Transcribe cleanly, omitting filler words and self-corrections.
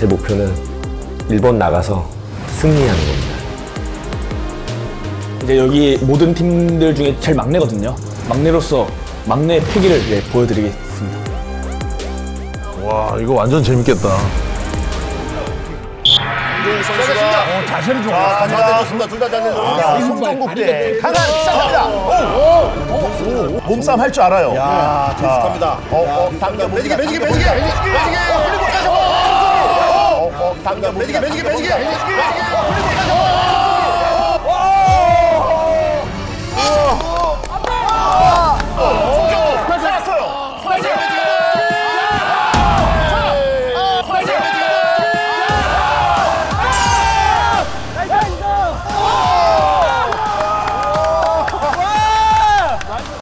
제 목표는 일본 나가서 승리하는 겁니다. 이제 여기 모든 팀들 중에 제일 막내거든요. 막내로서 막내 패기를 보여드리겠습니다. 와, 이거 완전 재밌겠다. 선수가 자세를 좀. 자, 잘해줬습니다. 둘 다 잘해줬습니다. 송정국대 강한 시작합니다. 몸싸움 할 줄 알아요. 야, 비슷합니다. 당겨 매지게. 당겨 매지게.